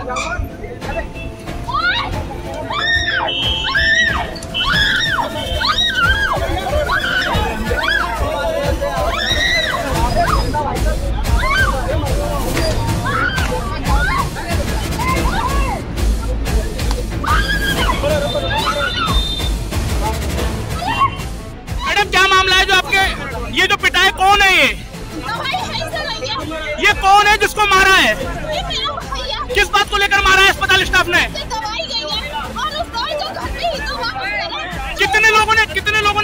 Madam क्या मामला है जो आपके ये जो पिटाई कौन है ये कौन है जिसको मारा है? किस बात को लेकर मारा है अस्पताल स्टाफ ने? कितने लोगों